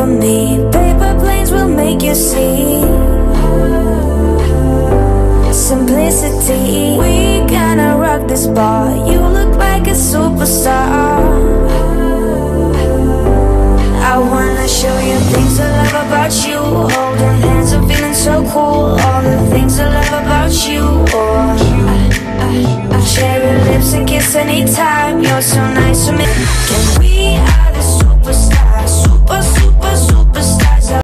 for me. Paper planes will make you see simplicity. We gonna rock this bar. You look like a superstar. I wanna show you things I love about you. Holding hands and feeling so cool. All the things I love about you. Share your lips and kiss anytime. You're so nice to me. Can we are the